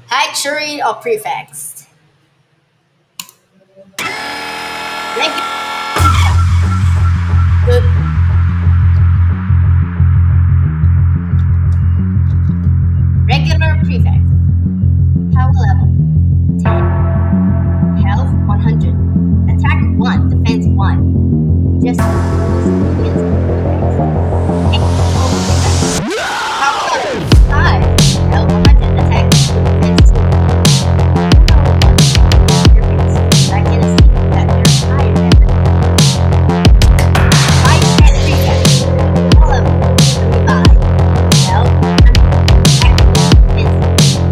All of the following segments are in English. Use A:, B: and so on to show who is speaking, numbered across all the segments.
A: Hierarchy of Prefects. Good. Regular Prefects. Power level 10. Health 100. Attack 1. Defense 1. Just experience prefects. Power level 5. Health 100. Attack 2. Defense 2. I can see that they're higher than them. 5 prefects. Power level 35. Health 100. Attack 2. Defense 2.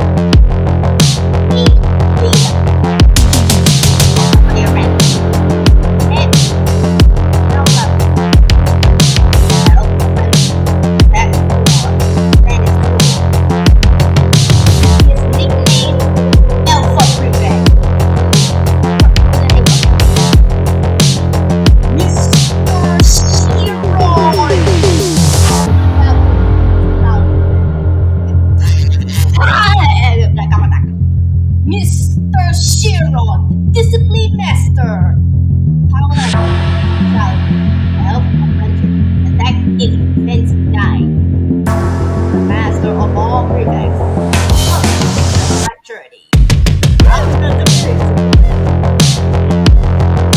A: Mr. Chiron, Discipline Master. Power level 12. Health 100. Attack 8. Defense 9. Master of all prefects.